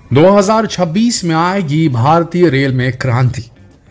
2026 में आएगी भारतीय रेल में क्रांति।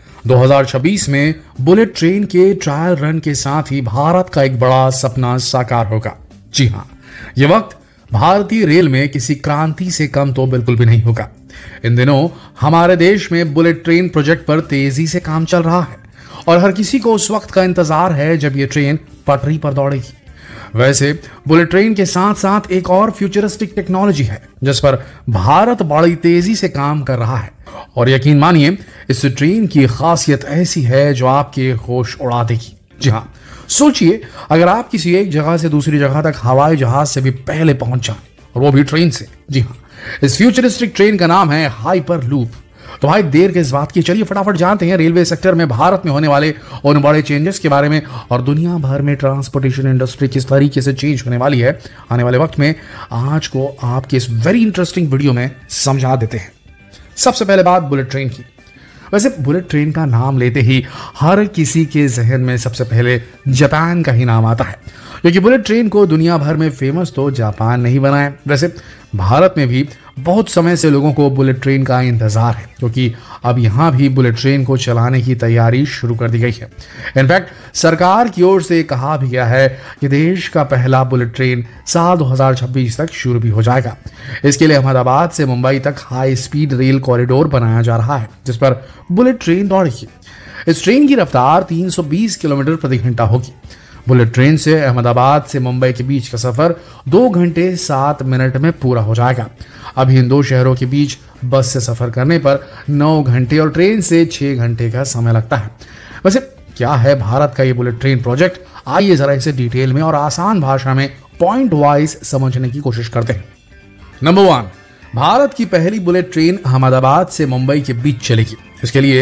2026 में बुलेट ट्रेन के ट्रायल रन के साथ ही भारत का एक बड़ा सपना साकार होगा। जी हां, यह वक्त भारतीय रेल में किसी क्रांति से कम तो बिल्कुल भी नहीं होगा। इन दिनों हमारे देश में बुलेट ट्रेन प्रोजेक्ट पर तेजी से काम चल रहा है और हर किसी को उस वक्त का इंतजार है जब यह ट्रेन पटरी पर दौड़ेगी। वैसे बुलेट ट्रेन के साथ साथ एक और फ्यूचरिस्टिक टेक्नोलॉजी है जिस पर भारत बड़ी तेजी से काम कर रहा है और यकीन मानिए इस ट्रेन की खासियत ऐसी है जो आपके होश उड़ा देगी। जी हाँ, सोचिए अगर आप किसी एक जगह से दूसरी जगह तक हवाई जहाज से भी पहले पहुंच जाए और वो भी ट्रेन से। जी हाँ, इस फ्यूचरिस्टिक ट्रेन का नाम है हाइपर लूप। तो भाई देर के इस बात की, चलिए फटाफट जानते हैं रेलवे सेक्टर में भारत में होने वाले उन बड़े चेंजेस के बारे में और दुनिया भर में ट्रांसपोर्टेशन इंडस्ट्री किस तरीके से चेंज होने वाली है आने वाले वक्त में। आज को आपके इस वेरी इंटरेस्टिंग वीडियो में समझा देते हैं। सबसे पहले बात बुलेट ट्रेन की। वैसे बुलेट ट्रेन का नाम लेते ही हर किसी के जहन में सबसे पहले जापान का ही नाम आता है, क्योंकि बुलेट ट्रेन को दुनिया भर में फेमस तो जापान नहीं बना है। वैसे भारत में भी बहुत समय से लोगों को बुलेट ट्रेन का इंतजार है, क्योंकि अब यहां भी बुलेट ट्रेन को चलाने की तैयारी शुरू कर दी गई है। इनफैक्ट सरकार की ओर से कहा भी गया है कि देश का पहला बुलेट ट्रेन साल 2026 तक शुरू भी हो जाएगा। इसके लिए अहमदाबाद से मुंबई तक हाई स्पीड रेल कॉरिडोर बनाया जा रहा है जिस पर बुलेट ट्रेन दौड़ेगी। इस ट्रेन की रफ्तार 320 किलोमीटर प्रति घंटा होगी। बुलेट ट्रेन से अहमदाबाद से मुंबई के बीच का सफर 2 घंटे 7 मिनट में पूरा हो जाएगा। अभी इन दो शहरों के बीच बस से सफर करने पर 9 घंटे और ट्रेन से 6 घंटे का समय लगता है। वैसे क्या है भारत का ये बुलेट ट्रेन प्रोजेक्ट, आइए जरा इसे डिटेल में और आसान भाषा में पॉइंट वाइज समझने की कोशिश करते हैं। नंबर 1, भारत की पहली बुलेट ट्रेन अहमदाबाद से मुंबई के बीच चलेगी। इसके लिए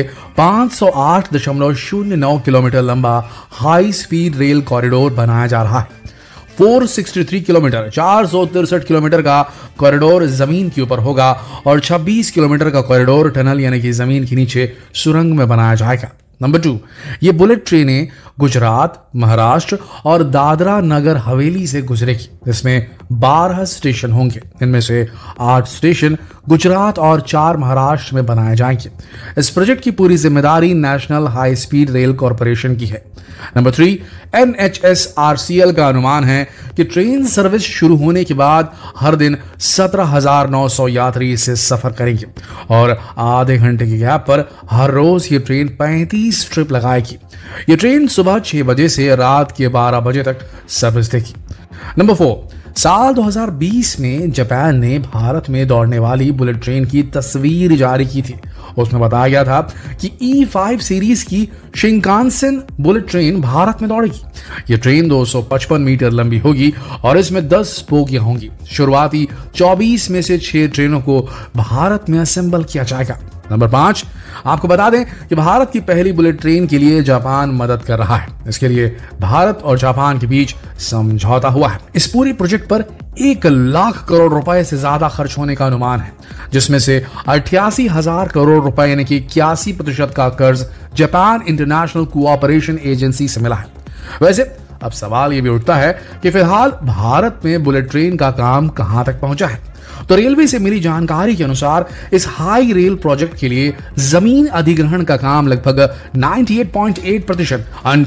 508.09 किलोमीटर लंबा हाई स्पीड रेल कॉरिडोर बनाया जा रहा है। 463 किलोमीटर 463 किलोमीटर का कॉरिडोर जमीन के ऊपर होगा और 26 किलोमीटर का कॉरिडोर टनल यानी कि जमीन के नीचे सुरंग में बनाया जाएगा। नंबर 2, ये बुलेट ट्रेनें गुजरात, महाराष्ट्र और दादरा नगर हवेली से गुजरेगी। इसमें 12 स्टेशन होंगे। इनमें से 8 स्टेशन गुजरात और 4 महाराष्ट्र में बनाए जाएंगे। इस प्रोजेक्ट की पूरी जिम्मेदारी National High Speed Rail Corporation की है। नंबर 3, NHSRCL का अनुमान है कि ट्रेन सर्विस शुरू होने के बाद हर दिन 17,900 यात्री इससे सफर करेंगे और आधे घंटे के गैप पर हर रोज ये ट्रेन 35 ट्रिप लगाएगी। ये ट्रेन सुबह 6 बजे से रात के 12 बजे तक सर्विस देगी। नंबर 4, साल 2020 में जापान ने भारत में दौड़ने वाली बुलेट ट्रेन की तस्वीर जारी की थी। उसमें बताया गया था कि E5 सीरीज की शिंकानसेन बुलेट ट्रेन भारत में दौड़ेगी। यह ट्रेन 255 मीटर लंबी होगी और इसमें 10 बोगियां होंगी। शुरुआती 24 में से 6 ट्रेनों को भारत में असेंबल किया जाएगा। नंबर 5, आपको बता दें कि भारत की पहली बुलेट ट्रेन के लिए जापान मदद कर रहा है। इसके लिए भारत और जापान के बीच समझौता हुआ है। इस पूरे प्रोजेक्ट पर 1 लाख करोड़ रुपए से ज्यादा खर्च होने का अनुमान है, जिसमें से 88,000 करोड़ रुपए यानी कि 81% का कर्ज जापान इंटरनेशनल कोऑपरेशन एजेंसी से मिला है। वैसे अब सवाल यह भी उठता है कि फिलहाल भारत में बुलेट ट्रेन का काम कहां तक पहुंचा है। तो रेलवे से मिली जानकारी के अनुसार इस हाई रेल प्रोजेक्ट के लिए जमीन अधिग्रहण का काम लगभग 98.8%,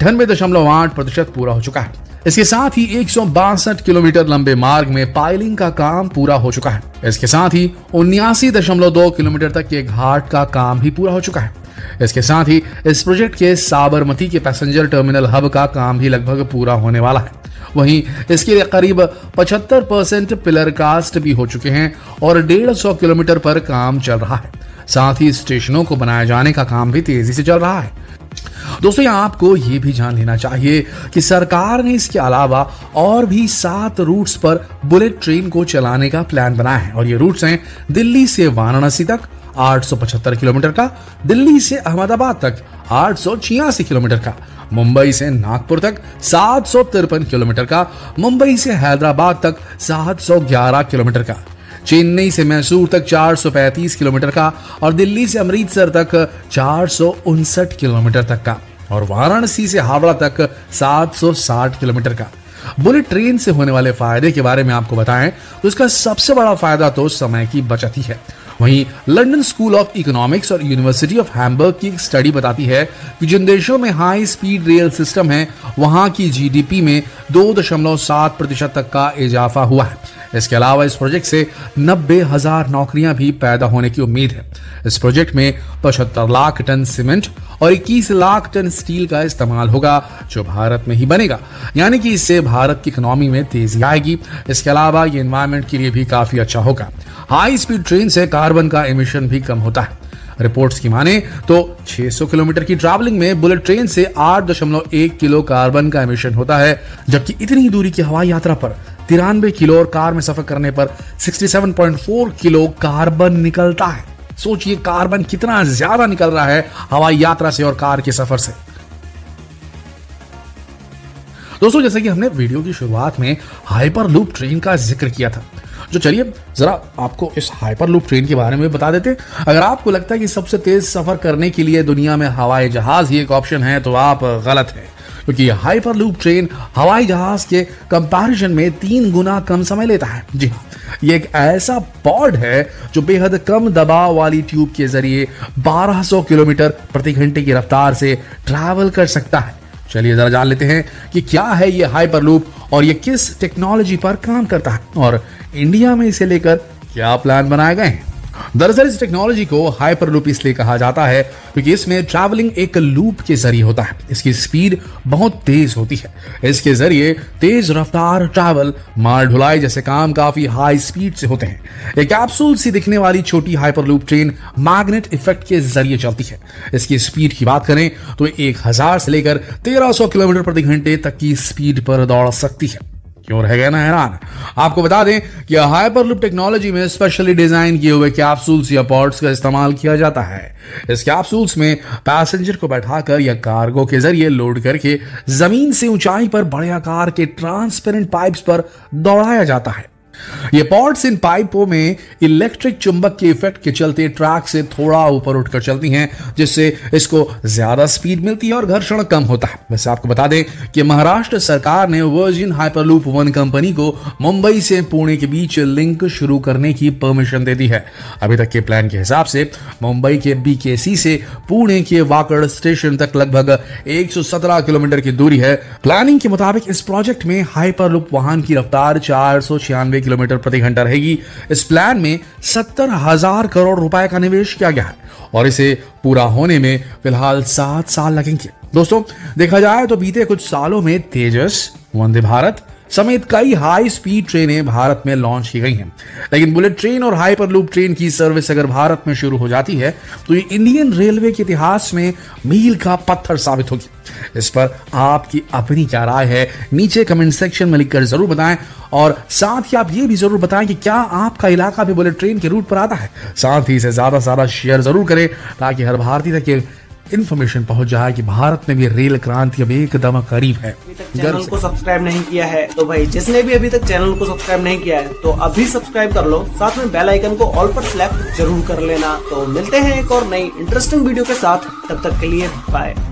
98.8% पूरा हो चुका है। इसके साथ ही 162 किलोमीटर लंबे मार्ग में पाइलिंग का काम पूरा हो चुका है। इसके साथ ही 79.2 किलोमीटर तक के घाट का काम भी पूरा हो चुका है। इसके साथ ही इस प्रोजेक्ट के साबरमती के पैसेंजर टर्मिनल हब का काम भी लगभग पूरा होने वाला है। वहीं इसके लिए करीब 75% पिलर कास्ट भी हो चुके हैं और 150 किलोमीटर पर काम चल रहा है। साथ ही स्टेशनों को बनाए जाने का काम भी तेजी से चल रहा है। दोस्तों, यहाँ आपको ये भी जान लेना चाहिए कि सरकार ने इसके अलावा और भी 7 रूट्स पर बुलेट ट्रेन को चलाने का प्लान बनाया है और ये रूट्स हैं दिल्ली से वाराणसी तक 875 किलोमीटर का, दिल्ली से अहमदाबाद तक 886 किलोमीटर का, मुंबई से नागपुर तक 753 किलोमीटर का, मुंबई से हैदराबाद तक 711 किलोमीटर का, चेन्नई से मैसूर तक 435 किलोमीटर का और दिल्ली से अमृतसर तक 459 किलोमीटर तक का और वाराणसी से हावड़ा तक 760 किलोमीटर का। बुलेट ट्रेन से होने वाले फायदे के बारे में आपको बताएं तो इसका सबसे बड़ा फायदा तो समय की बचत ही है। वहीं लंदन स्कूल ऑफ इकोनॉमिक्स और यूनिवर्सिटी ऑफ हैम्बर्ग की एक स्टडी बताती है कि जिन देशों में हाई स्पीड रेल सिस्टम है वहां की जीडीपी में 2.7% तक का इजाफा हुआ है। इसके अलावा इस प्रोजेक्ट से 90,000 नौकरियां भी पैदा होने की उम्मीद है। इस प्रोजेक्ट में 75 लाख टन सीमेंट और 21 लाख टन स्टील का इस्तेमाल होगा जो भारत में ही बनेगा, यानी कि इससे भारत की इकोनॉमी में तेजी आएगी। इसके अलावा ये एनवायरमेंट के लिए भी काफी अच्छा होगा। हाई स्पीड ट्रेन से कार्बन का एमिशन भी कम होता है। रिपोर्ट्स की माने तो 600 किलोमीटर की ट्रैवलिंग में बुलेट ट्रेन से 8.1 किलो कार्बन का एमिशन होता है, जबकि इतनी दूरी की हवाई यात्रा पर 93 किलो और कार में सफर करने पर 67.4 किलो कार्बन निकलता है। सोचिए कार्बन कितना ज्यादा निकल रहा है हवाई यात्रा से और कार के सफर से। दोस्तों, जैसे कि हमने वीडियो की शुरुआत में हाइपरलूप ट्रेन का जिक्र किया था, जो चलिए जरा आपको इस हाइपरलूप ट्रेन के बारे में बता देते। अगर आपको लगता है कि सबसे तेज सफर करने के लिए दुनिया में हवाई जहाज ही एक ऑप्शन है तो आप गलत हैं, क्योंकि हाइपरलूप ट्रेन हवाई जहाज के कंपैरिजन में 3 गुना कम समय लेता है। जी हाँ, ये एक ऐसा पॉड है जो बेहद कम दबाव वाली ट्यूब के जरिए 1200 किलोमीटर प्रति घंटे की रफ्तार से ट्रैवल कर सकता है। चलिए जरा जान लेते हैं कि क्या है ये हाइपरलूप और ये किस टेक्नोलॉजी पर काम करता है और इंडिया में इसे लेकर क्या प्लान बनाए गए हैं। दरअसल इस टेक्नोलॉजी को हाइपरलूप इसलिए कहा जाता है क्योंकि इसमें ट्रैवलिंग एक लूप के जरिए होता है। इसकी स्पीड बहुत तेज होती है। इसके जरिए तेज रफ्तार ट्रैवल, माल ढुलाई जैसे काम काफी हाई स्पीड से होते हैं। एक कैप्सूल सी दिखने वाली छोटी हाइपरलूप ट्रेन मैग्नेट इफेक्ट के जरिए चलती है। इसकी स्पीड की बात करें तो 1000 से लेकर 1300 किलोमीटर प्रति घंटे तक की स्पीड पर दौड़ सकती है। क्यों रह गया ना हैरान? आपको बता दें कि हाइपरलूप टेक्नोलॉजी में स्पेशली डिजाइन किए हुए कैप्सूल्स या पॉड्स का इस्तेमाल किया जाता है। इस कैप्सूल्स में पैसेंजर को बैठाकर या कार्गो के जरिए लोड करके जमीन से ऊंचाई पर बड़े आकार के ट्रांसपेरेंट पाइप्स पर दौड़ाया जाता है। ये पॉड्स इन पाइपों में इलेक्ट्रिक चुंबक के इफेक्ट के चलते ट्रैक से थोड़ा ऊपर उठकर चलती हैं, जिससे इसको ज्यादा स्पीड मिलती है और घर्षण कम होता है। वैसे आपको बता दें कि महाराष्ट्र सरकार ने वर्जिन हाइपरलूप 1 कंपनी को मुंबई से पुणे के बीच लिंक शुरू करने की परमिशन दे दी है। अभी तक के प्लान के हिसाब से मुंबई के BKC से पुणे के वाकड़ स्टेशन तक लगभग 117 किलोमीटर की दूरी है। प्लानिंग के मुताबिक इस प्रोजेक्ट में हाइपरलूप वाहन की रफ्तार 496 किलोमीटर प्रति घंटा रहेगी। इस प्लान में 70,000 करोड़ रुपए का निवेश किया गया है और इसे पूरा होने में फिलहाल 7 साल लगेंगे। दोस्तों, देखा जाए तो बीते कुछ सालों में तेजस, वंदे भारत समेत कई हाई स्पीड ट्रेनें भारत में लॉन्च की गई हैं, लेकिन बुलेट ट्रेन और हाइपरलूप ट्रेन की सर्विस अगर भारत में शुरू हो जाती है तो ये इंडियन रेलवे के इतिहास में मील का पत्थर साबित होगी। इस पर आपकी अपनी क्या राय है, नीचे कमेंट सेक्शन में लिखकर जरूर बताएं और साथ ही आप ये भी जरूर बताएं कि क्या आपका इलाका भी बुलेट ट्रेन के रूट पर आता है। साथ ही इसे ज्यादा से ज्यादा शेयर जरूर करें ताकि हर भारतीय तक ये इन्फॉर्मेशन पहुंच जाए कि भारत में भी रेल क्रांति अब एकदम करीब है। अभी तक चैनल को सब्सक्राइब नहीं किया है तो भाई जिसने भी अभी तक चैनल को सब्सक्राइब नहीं किया है तो अभी सब्सक्राइब कर लो, साथ में बेल आइकन को ऑल पर सेलेक्ट जरूर कर लेना। तो मिलते हैं एक और नई इंटरेस्टिंग वीडियो के साथ, तब तक के लिए बाय।